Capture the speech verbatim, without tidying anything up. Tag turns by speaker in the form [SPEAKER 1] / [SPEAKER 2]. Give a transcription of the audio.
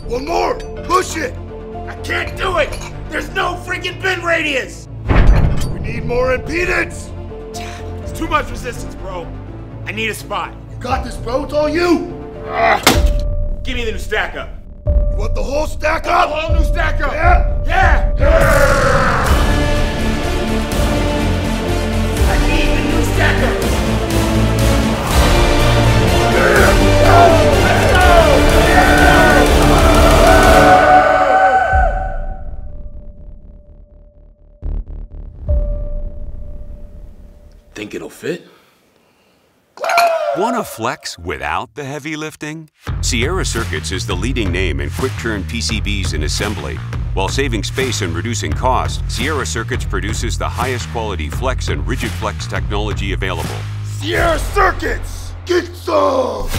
[SPEAKER 1] One more! Push it!
[SPEAKER 2] I can't do it! There's no freaking bend radius!
[SPEAKER 1] We need more impedance!
[SPEAKER 2] It's too much resistance, bro. I need a spot.
[SPEAKER 1] You got this, bro. It's all you!
[SPEAKER 2] Uh, give me the new stack up.
[SPEAKER 1] You want the whole stack up?
[SPEAKER 2] The whole new stack up!
[SPEAKER 1] Yeah?
[SPEAKER 2] Yeah! yeah. I need the new stack up! Let's go! Let's go! Yeah.
[SPEAKER 3] Think it'll fit?
[SPEAKER 4] Want to flex without the heavy lifting? Sierra Circuits is the leading name in quick-turn P C Bs and assembly. While saving space and reducing cost, Sierra Circuits produces the highest quality flex and rigid flex technology available.
[SPEAKER 1] Sierra Circuits! Get some!